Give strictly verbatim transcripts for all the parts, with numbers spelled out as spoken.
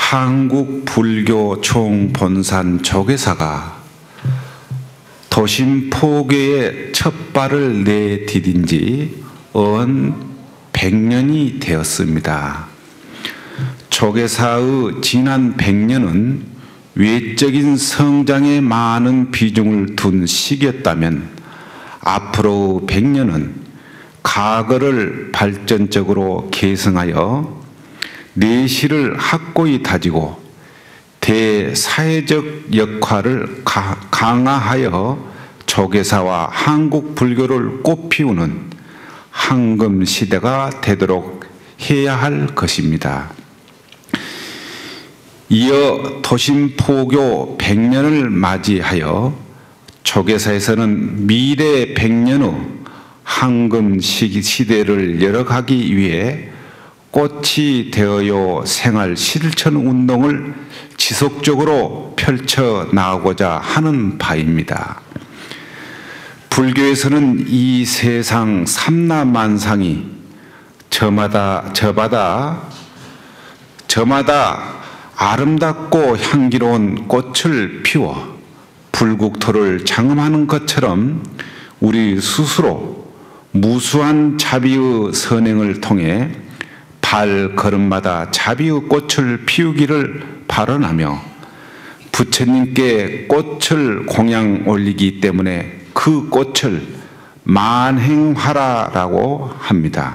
한국 불교 총본산 조계사가 도심 포교에 첫 발을 내디딘 지 언 백 년이 되었습니다. 조계사의 지난 백 년은 외적인 성장에 많은 비중을 둔 시기였다면 앞으로 백 년은 과거를 발전적으로 계승하여 내실을 확고히 다지고 대사회적 역할을 강화하여 조계사와 한국 불교를 꽃피우는 황금 시대가 되도록 해야 할 것입니다. 이어 도심 포교 백 년을 맞이하여 조계사에서는 미래 백 년의 황금 시대를 열어가기 위해 꽃이 되어요 생활 실천 운동을 지속적으로 펼쳐 나가고자 하는 바입니다. 불교에서는 이 세상 삼라만상이 저마다 저마다 저마다 아름답고 향기로운 꽃을 피워 불국토를 장엄하는 것처럼 우리 스스로 무수한 자비의 선행을 통해 발걸음마다 자비의 꽃을 피우기를 발언하며 부처님께 꽃을 공양 올리기 때문에 그 꽃을 만행화라라고 합니다.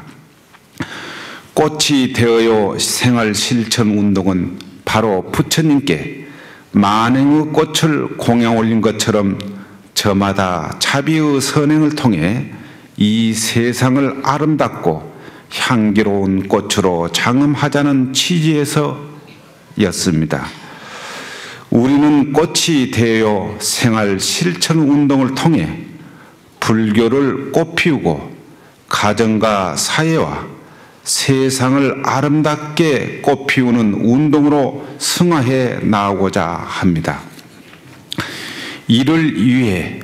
꽃이 되어요 생활 실천 운동은 바로 부처님께 만행의 꽃을 공양 올린 것처럼 저마다 자비의 선행을 통해 이 세상을 아름답고 향기로운 꽃으로 장엄하자는 취지에서였습니다. 우리는 꽃이 되어 생활 실천 운동을 통해 불교를 꽃피우고 가정과 사회와 세상을 아름답게 꽃피우는 운동으로 승화해 나가고자 합니다. 이를 위해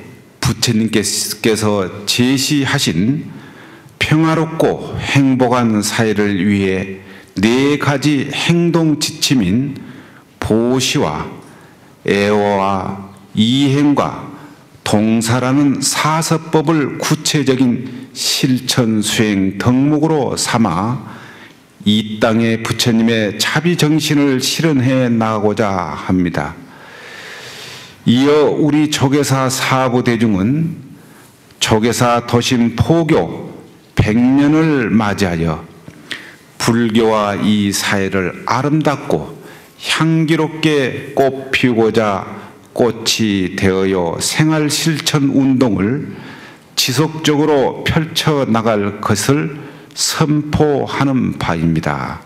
부처님께서 제시하신 평화롭고 행복한 사회를 위해 네 가지 행동 지침인 보시와 애호와 이행과 동사라는 사서법을 구체적인 실천 수행 덕목으로 삼아 이 땅에 부처님의 자비 정신을 실현해 나가고자 합니다. 이어 우리 조계사 사부대중은 조계사 도심 포교 백 년을 맞이하여 불교와 이 사회를 아름답고 향기롭게 꽃피우고자 꽃이 되어요 생활 실천 운동을 지속적으로 펼쳐 나갈 것을 선포하는 바입니다.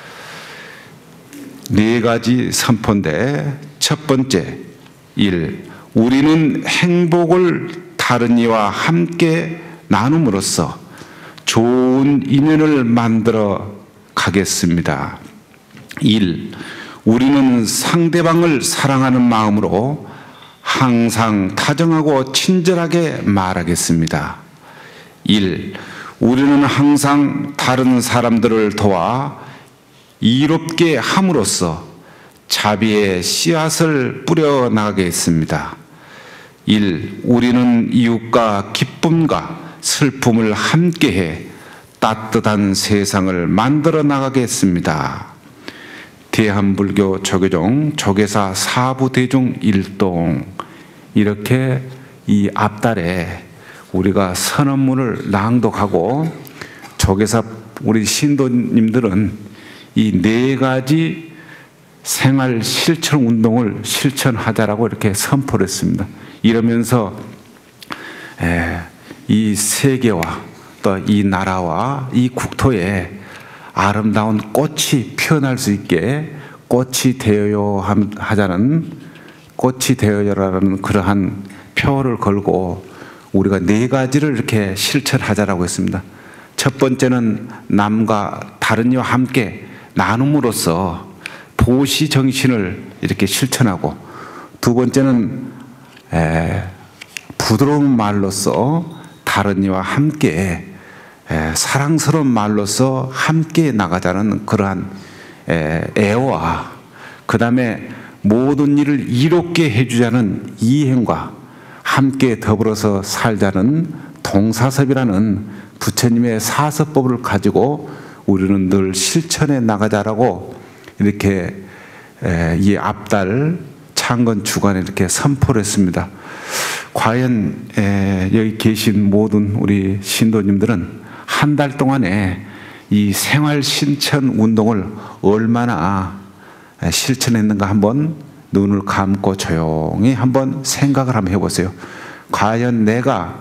네 가지 선포인데, 첫 번째, 일. 우리는 행복을 다른 이와 함께 나눔으로써 좋은 인연을 만들어 가겠습니다. 일. 우리는 상대방을 사랑하는 마음으로 항상 다정하고 친절하게 말하겠습니다. 일. 우리는 항상 다른 사람들을 도와 이롭게 함으로써 자비의 씨앗을 뿌려 나가겠습니다. 일. 우리는 이웃과 기쁨과 슬픔을 함께해 따뜻한 세상을 만들어 나가겠습니다. 대한불교 조계종 조계사 사부대중 일동, 이렇게 이 앞달에 우리가 선언문을 낭독하고 조계사 우리 신도님들은 이 네 가지 생활 실천 운동을 실천하자라고 이렇게 선포를 했습니다. 이러면서 에, 이 세계와 또 이 나라와 이 국토에 아름다운 꽃이 피어날 수 있게 꽃이 되어요 하자는, 꽃이 되어요라는 그러한 표를 걸고 우리가 네 가지를 이렇게 실천하자라고 했습니다. 첫 번째는 남과 다른 이와 함께 나눔으로써 보시 정신을 이렇게 실천하고, 두 번째는 에, 부드러운 말로써 다른 이와 함께 에, 사랑스러운 말로써 함께 나가자는 그러한 에, 애와, 그 다음에 모든 일을 이롭게 해주자는 이행과 함께 더불어서 살자는 동사섭이라는 부처님의 사서법을 가지고 우리는 늘 실천해 나가자라고 이렇게 이 앞달 창건 주간에 이렇게 선포를 했습니다. 과연 여기 계신 모든 우리 신도님들은 한 달 동안에 이 생활 실천 운동을 얼마나 실천했는가 한번 눈을 감고 조용히 한번 생각을 한번 해보세요. 과연 내가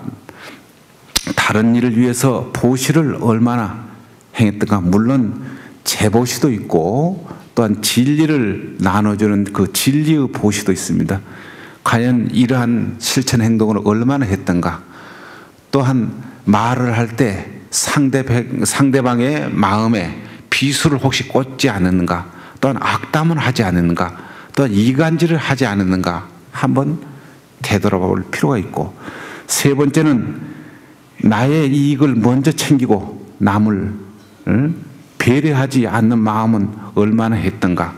다른 일을 위해서 보시를 얼마나 행했던가. 물론 재보시도 있고 또한 진리를 나눠주는 그 진리의 보시도 있습니다. 과연 이러한 실천 행동을 얼마나 했던가. 또한 말을 할 때 상대방, 상대방의 마음에 비수를 혹시 꽂지 않았는가. 또한 악담을 하지 않았는가. 또한 이간질을 하지 않았는가 한번 되돌아볼 필요가 있고, 세 번째는 나의 이익을 먼저 챙기고 남을 응? 배려하지 않는 마음은 얼마나 했던가.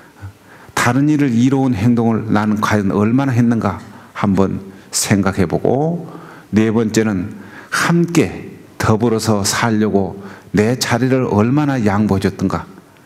다른 일을 이로운 행동을 나는 과연 얼마나 했는가 한번 생각해보고, 네 번째는 함께 더불어서 살려고 내 자리를 얼마나 양보해줬던가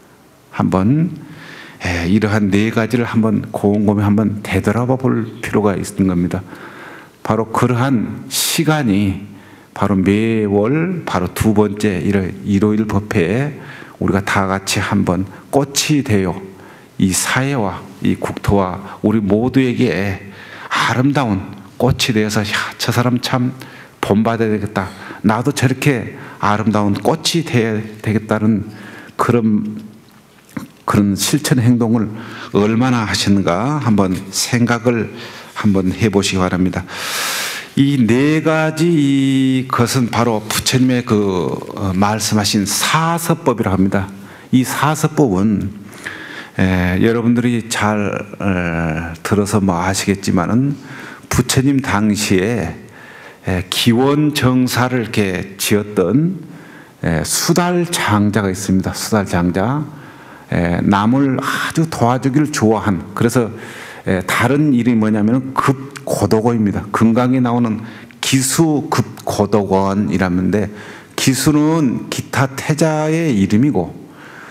한번 에, 이러한 네 가지를 한번 곰곰이 한번 되돌아봐 볼 필요가 있는 겁니다. 바로 그러한 시간이 바로 매월 바로 두 번째 일요일 법회에 우리가 다 같이 한번 꽃이 되어 이 사회와 이 국토와 우리 모두에게 아름다운 꽃이 되어서 야, 저 사람 참 본받아야 되겠다. 나도 저렇게 아름다운 꽃이 되어야 되겠다는 그런 그런 실천 행동을 얼마나 하시는가 한번 생각을 한번 해보시기 바랍니다. 이 네 가지 것은 바로 부처님의 그 말씀하신 사서법이라고 합니다. 이 사서법은 에, 여러분들이 잘 에, 들어서 뭐 아시겠지만은 부처님 당시에 에, 기원정사를 이렇게 지었던 에, 수달장자가 있습니다. 수달장자. 에, 남을 아주 도와주기를 좋아한, 그래서 에, 다른 일이 뭐냐면 급고독어입니다. 금강에 나오는 기수급고독원이라는데, 기수는 기타 태자의 이름이고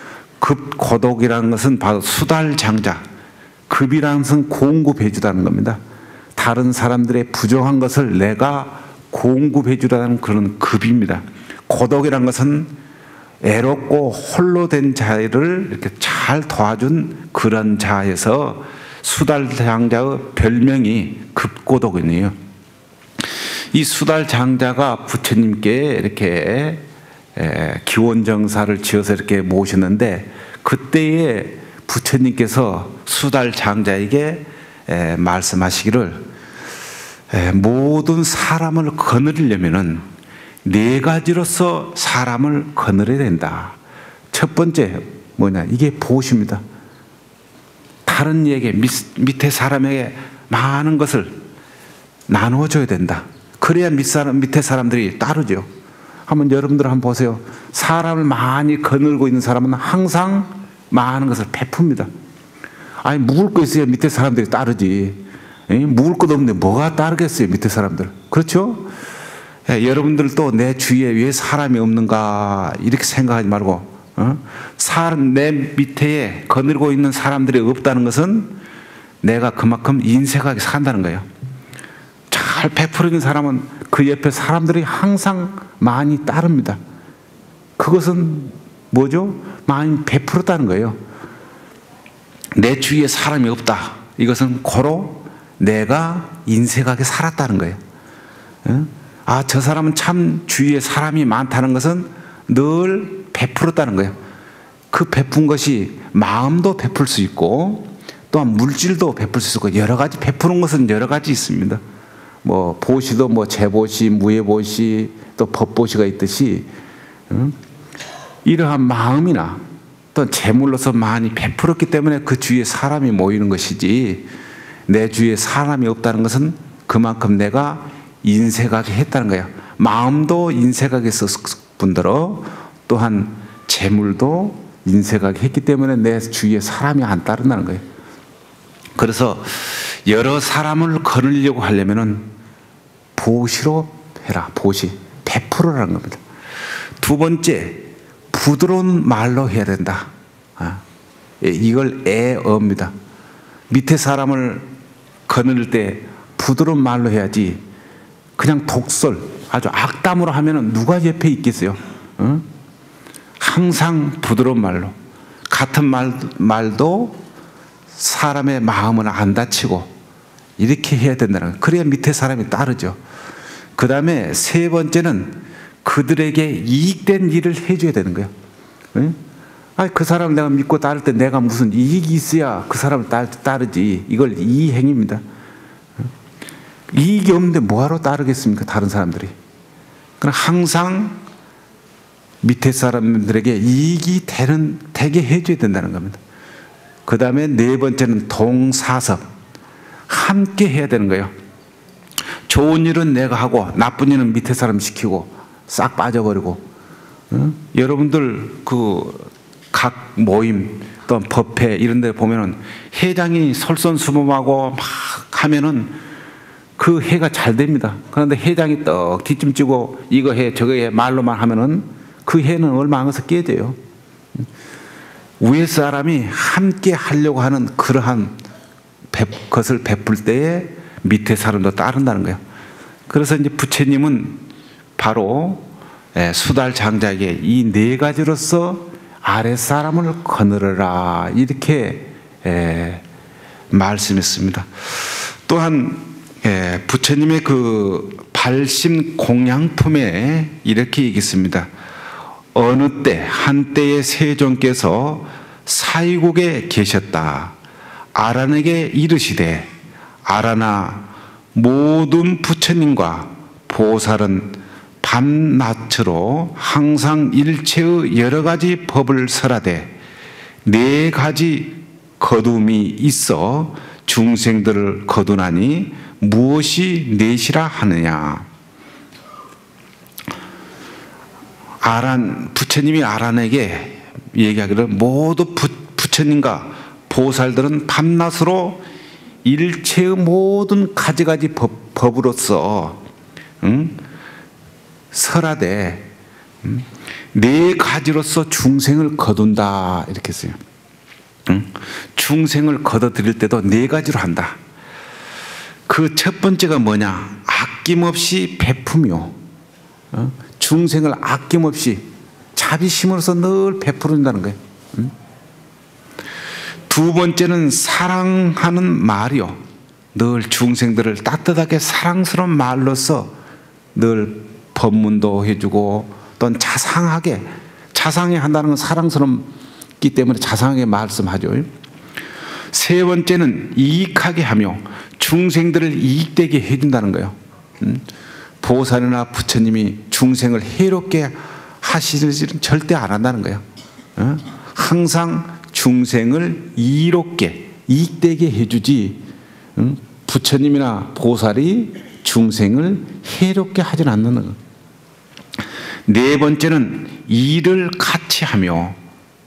급고독이라는 것은 바로 수달장자, 급이라는 것은 공급해주다는 겁니다. 다른 사람들의 부정한 것을 내가 공급해주라는 그런 급입니다. 고독이라는 것은 애롭고 홀로 된 자를 이렇게 잘 도와준 그런 자에서 수달장자의 별명이 급고독이네요. 이 수달장자가 부처님께 이렇게 기원정사를 지어서 이렇게 모셨는데, 그때에 부처님께서 수달장자에게 말씀하시기를 모든 사람을 거느리려면은 네 가지로서 사람을 거느려야 된다. 첫 번째 뭐냐, 이게 보시입니다. 다른 이에게 밑에 사람에게 많은 것을 나누어줘야 된다. 그래야 밑사람, 밑에 사람들이 따르죠. 한번 여러분들 한번 보세요. 사람을 많이 거느리고 있는 사람은 항상 많은 것을 베풉니다. 아니 묵을 거 있어야 밑에 사람들이 따르지. 묵을 것 없는데 뭐가 따르겠어요, 밑에 사람들. 그렇죠? 예, 여러분들도 내 주위에 왜 사람이 없는가 이렇게 생각하지 말고, 어? 사람, 내 밑에 거느리고 있는 사람들이 없다는 것은 내가 그만큼 인색하게 산다는 거예요. 잘 베풀어진 사람은 그 옆에 사람들이 항상 많이 따릅니다. 그것은 뭐죠? 많이 베풀었다는 거예요. 내 주위에 사람이 없다. 이것은 고로 내가 인색하게 살았다는 거예요. 어? 아, 저 사람은 참 주위에 사람이 많다는 것은 늘 베풀었다는 거예요. 그 베푼 것이 마음도 베풀 수 있고 또한 물질도 베풀 수 있고, 여러 가지 베푸는 것은 여러 가지 있습니다. 뭐 보시도 뭐 재보시, 무예보시, 또 법보시가 있듯이 응? 이러한 마음이나 또 재물로서 많이 베풀었기 때문에 그 주위에 사람이 모이는 것이지, 내 주위에 사람이 없다는 것은 그만큼 내가 인색하게 했다는 거예요. 마음도 인색하게 썼을 뿐더러 또한 재물도 인색하게 했기 때문에 내 주위에 사람이 안 따른다는 거예요. 그래서 여러 사람을 거느리려고 하려면은 보시로 해라. 보시. 베풀어라는 겁니다. 두 번째, 부드러운 말로 해야 된다. 아, 이걸 애어입니다. 밑에 사람을 거느릴 때 부드러운 말로 해야지 그냥 독설, 아주 악담으로 하면은 누가 옆에 있겠어요? 어? 항상 부드러운 말로, 같은 말, 말도 사람의 마음을 안 다치고 이렇게 해야 된다는 거예요. 그래야 밑에 사람이 따르죠. 그 다음에 세 번째는 그들에게 이익된 일을 해줘야 되는 거예요. 응? 아니, 그 사람을 내가 믿고 따를 때 내가 무슨 이익이 있어야 그 사람을 따, 따르지. 이걸 이행입니다. 이익이 없는데 뭐하러 따르겠습니까? 다른 사람들이. 그럼 항상 밑에 사람들에게 이익이 되는, 되게 해줘야 된다는 겁니다. 그 다음에 네 번째는 동사섭. 함께 해야 되는 거예요. 좋은 일은 내가 하고 나쁜 일은 밑에 사람 시키고 싹 빠져버리고. 어? 여러분들 그 각 모임 또 법회 이런 데 보면은 회장이 솔선수범하고 막 하면은 그 회가 잘 됩니다. 그런데 회장이 떡 뒷짐지고 이거 해 저거 해 말로만 하면은 그 회는 얼마 안 가서 깨져요. 위에 사람이 함께 하려고 하는 그러한 것을 베풀 때에 밑에 사람도 따른다는 거예요. 그래서 이제 부처님은 바로 수달 장자에게 이 네 가지로서 아랫사람을 거느려라 이렇게 에, 말씀했습니다. 또한 에, 부처님의 그 발심 공양품에 이렇게 얘기했습니다. 어느 때 한때의 세존께서 사위국에 계셨다. 아란에게 이르시되 아란아 모든 부처님과 보살은 밤낮으로 항상 일체의 여러 가지 법을 설하되 네 가지 거둠이 있어 중생들을 거두나니 무엇이 넷이라 하느냐. 아란, 부처님이 아란에게 얘기하기를 모두 부, 부처님과 보살들은 밤낮으로 일체의 모든 가지가지 법, 법으로서 응? 설하되 응? 네 가지로서 중생을 거둔다 이렇게 했어요. 응? 중생을 거둬들일 때도 네 가지로 한다. 그 첫 번째가 뭐냐? 아낌없이 베푸며 어? 중생을 아낌없이 자비심으로서 늘 베풀어준다는 거예요. 응? 두 번째는 사랑하는 말이요. 늘 중생들을 따뜻하게 사랑스러운 말로서 늘 법문도 해주고 또는 자상하게, 자상히 한다는 건 사랑스럽기 때문에 자상하게 말씀하죠. 세 번째는 이익하게 하며 중생들을 이익되게 해준다는 거예요. 보살이나 부처님이 중생을 해롭게 하시지는 절대 안 한다는 거예요. 항상 중생을 이롭게 이익되게 해주지 부처님이나 보살이 중생을 해롭게 하진 않는 거예요. 네 번째는 일을 같이 하며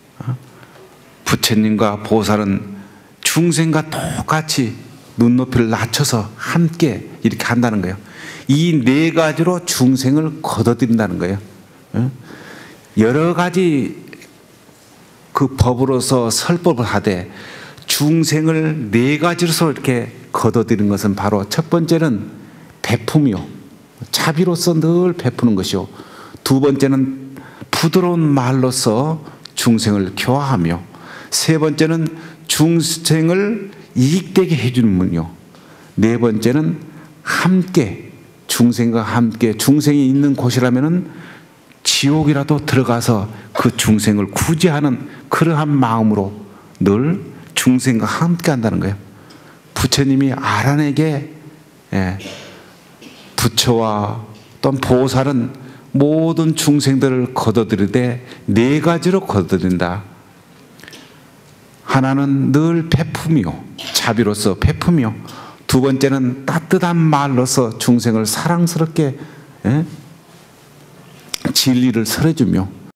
부처님과 보살은 중생과 똑같이 눈높이를 낮춰서 함께 이렇게 한다는 거예요. 이 네 가지로 중생을 거둬들인다는 거예요. 여러 가지 그 법으로서 설법을 하되 중생을 네 가지로서 이렇게 거둬들이는 것은 바로 첫 번째는 베푸며 자비로서 늘 베푸는 것이요. 두 번째는 부드러운 말로서 중생을 교화하며 세 번째는 중생을 이익되게 해주는 분이요. 네 번째는 함께 중생과 함께 중생이 있는 곳이라면은 지옥이라도 들어가서 그 중생을 구제하는 그러한 마음으로 늘 중생과 함께 한다는 거예요. 부처님이 아란에게 예, 부처와 또는 보살은 모든 중생들을 거둬들이되 네 가지로 거둬들인다. 하나는 늘 베푸며 자비로서 베푸며 두 번째는 따뜻한 말로서 중생을 사랑스럽게 예? 진리를 설해주며